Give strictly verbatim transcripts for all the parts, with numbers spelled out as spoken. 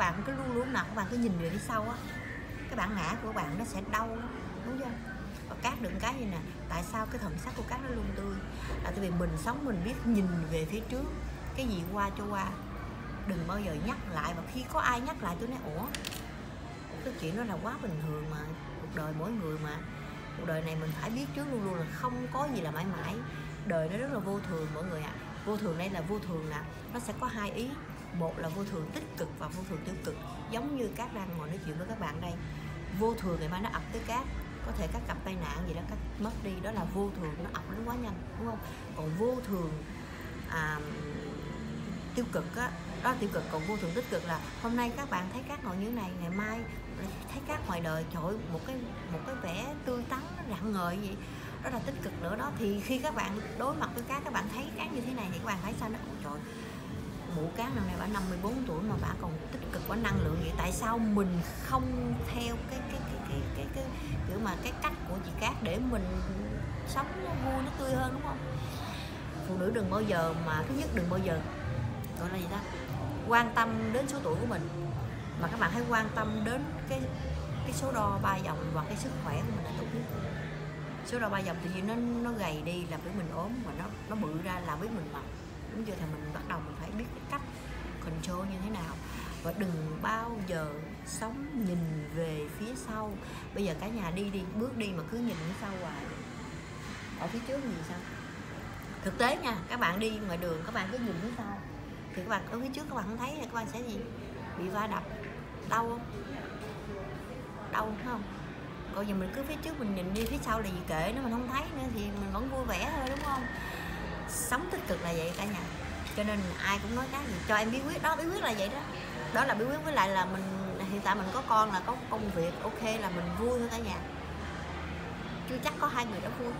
bạn cứ luôn luôn nào các bạn cứ nhìn về phía sau á, cái bản ngã của bạn nó sẽ đau, đúng chưa? Và Cát đừng cái gì nè, tại sao cái thần sắc của Cát nó luôn tươi? Là tại vì mình sống mình biết nhìn về phía trước, cái gì qua cho qua, đừng bao giờ nhắc lại. Và khi có ai nhắc lại tôi nói ủa, cái chuyện đó là quá bình thường mà, cuộc đời mỗi người mà, cuộc đời này mình phải biết trước luôn luôn là không có gì là mãi mãi, đời nó rất là vô thường mọi người ạ. À. Vô thường đây là vô thường nè, nó sẽ có hai ý, một là vô thường tích cực và vô thường tiêu cực. Giống như Cát đang ngồi nói chuyện với các bạn đây, vô thường ngày mai nó ập tới Cát, có thể các gặp tai nạn gì đó, các mất đi, đó là vô thường, nó ập đến quá nhanh, đúng không? Còn vô thường à, tiêu cực á, đó là tiêu cực. Còn vô thường tích cực là hôm nay các bạn thấy Cát ngồi như thế này, ngày mai thấy Cát ngoài đời trời ơi, một cái một cái vẻ tươi tắn rạng ngời vậy, đó là tích cực nữa đó. Thì khi các bạn đối mặt với Cát, các bạn thấy Cát như thế này thì các bạn thấy sao? Nó trời, mụ Cát năm nay bà năm mươi bốn tuổi mà bà còn tích cực, có năng lượng vậy. Tại sao mình không theo cái cái cái cái cái, cái kiểu mà cái cách của chị Cát để mình sống nó vui, nó tươi hơn, đúng không? Phụ nữ đừng bao giờ mà, thứ nhất đừng bao giờ gọi là gì đó, quan tâm đến số tuổi của mình, mà các bạn hãy quan tâm đến cái cái số đo ba vòng và cái sức khỏe của mình là tốt nhất. Số đo ba vòng tự nhiên nó nó gầy đi là biết mình ốm, mà nó nó bự ra là biết mình mập, đúng chưa? Thì mình bắt đầu mình phải biết cái cách control như thế nào. Và đừng bao giờ sống nhìn về phía sau. Bây giờ cả nhà đi đi bước đi mà cứ nhìn phía sau hoài, ở phía trước gì sao? Thực tế nha, các bạn đi ngoài đường các bạn cứ nhìn phía sau thì các bạn ở phía trước các bạn không thấy, các bạn sẽ gì? Bị va đập, đau không? Đau không? Còn giờ mình cứ phía trước mình nhìn đi phía sau là gì kệ nó, mình không thấy nữa thì mình vẫn vui vẻ thôi, đúng không? Sống tích cực là vậy cả nhà. Cho nên ai cũng nói cái gì cho em bí quyết đó, bí quyết là vậy đó. Đó là bí quyết, với lại là mình hiện tại mình có con là có công việc ok là mình vui thôi cả nhà. Chưa chắc có hai người đó vui.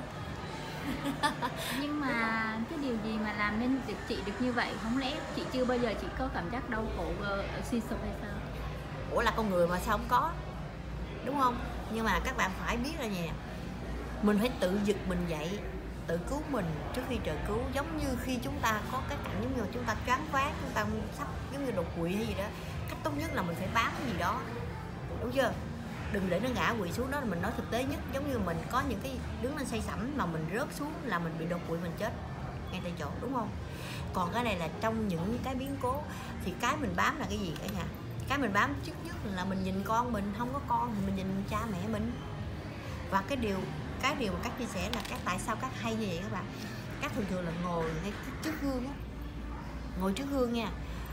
Nhưng mà cái điều gì mà làm nên được chị được như vậy? Không lẽ chị chưa bao giờ chị có cảm giác đau khổ suy sụp hay sao? Ủa là con người mà sao không có, đúng không? Nhưng mà các bạn phải biết là gì, mình phải tự giật mình dậy, tự cứu mình trước khi trời cứu. Giống như khi chúng ta có cái cảnh giống như chúng ta choáng váng, chúng ta sắp giống như đột quỵ hay gì đó, cách tốt nhất là mình phải bám cái gì đó, đúng chưa? Đừng để nó ngã quỵ xuống, đó là mình nói thực tế nhất. Giống như mình có những cái đứng lên say sẩm mà mình rớt xuống là mình bị đột quỵ, mình chết ngay tại chỗ, đúng không? Còn cái này là trong những cái biến cố thì cái mình bám là cái gì cả nhà? Cái mình bám trước nhất là mình nhìn con mình, không có con thì mình nhìn cha mẹ mình. Và cái điều cái điều mà các chia sẻ là các tại sao các hay như vậy các bạn? Các thường thường là ngồi ngay trước gương á, ngồi trước gương nha.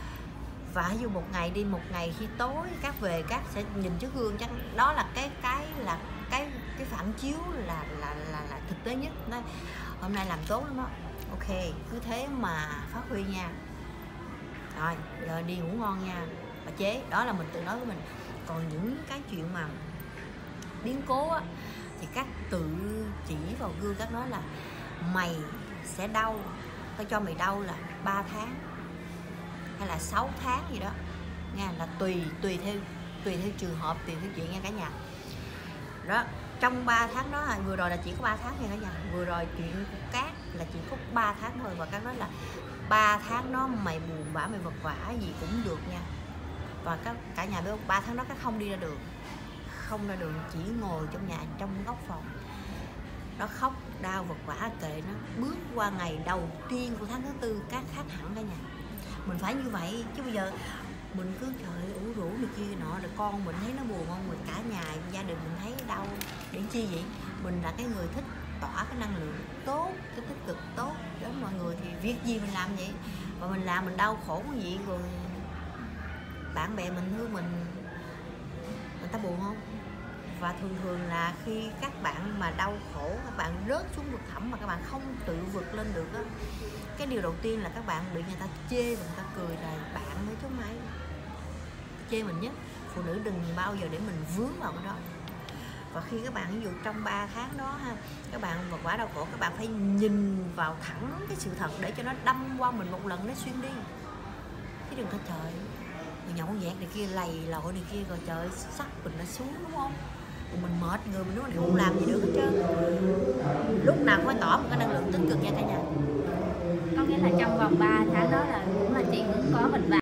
Và ví dụ một ngày đi, một ngày khi tối các về các sẽ nhìn trước gương, chắc đó là cái cái là cái cái phản chiếu là là là, là thực tế nhất. Nói hôm nay làm tốt lắm đó, ok cứ thế mà phát huy nha, rồi giờ đi ngủ ngon nha bà chế. Đó là mình tự nói với mình. Còn những cái chuyện mà biến cố á, thì các tự chỉ vào gương, các nói là mày sẽ đau, tao cho mày đau là ba tháng hay là sáu tháng gì đó nha, là tùy tùy theo tùy theo trường hợp, tùy theo chuyện nha cả nhà. Đó, trong ba tháng đó vừa rồi là chỉ có ba tháng nha cả nhà. Vừa rồi chuyện của Cát là chỉ có ba tháng thôi, và Cát nói là ba tháng đó mày buồn bã, mày vật vã gì cũng được nha. Và các cả nhà biết không, ba tháng đó Cát không đi ra đường, không ra đường, chỉ ngồi trong nhà, trong góc phòng nó khóc đau vật vã kệ nó. Bước qua ngày đầu tiên của tháng thứ tư Cát khác hẳn cả nhà. Mình phải như vậy chứ bây giờ mình cứ trời ủ rũ này kia nọ, rồi con mình thấy nó buồn không, mình cả nhà gia đình mình thấy đau để chi vậy? Mình là cái người thích tỏa cái năng lượng tốt, cái tích cực tốt đến mọi người thì việc gì mình làm vậy. Và mình làm mình đau khổ cái gì rồi bạn bè mình thương mình, người ta buồn không? Và thường thường là khi các bạn mà đau khổ, các bạn rớt xuống vực thẳm mà các bạn không tự vượt lên được á, cái điều đầu tiên là các bạn bị người ta chê và người ta cười là bạn nữa chứ không ai chê mình nhất. Phụ nữ đừng bao giờ để mình vướng vào cái đó. Và khi các bạn ví dụ trong ba tháng đó ha, các bạn vật vã đau khổ, các bạn phải nhìn vào thẳng cái sự thật để cho nó đâm qua mình một lần, nó xuyên đi. Chứ đừng có trời người nhậu nhẹt này kia, lầy lội này kia, rồi trời sắc mình nó xuống, đúng không? Rồi mình mệt người mình, nó không làm gì được hết trơn. Lúc nào cũng phải tỏ một cái năng lượng tích cực nha cả nhà. Có nghĩa là trong vòng ba tháng đó là cũng là chị cũng có vật vã